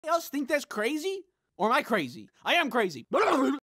else think that's crazy? Or am I crazy? I am crazy.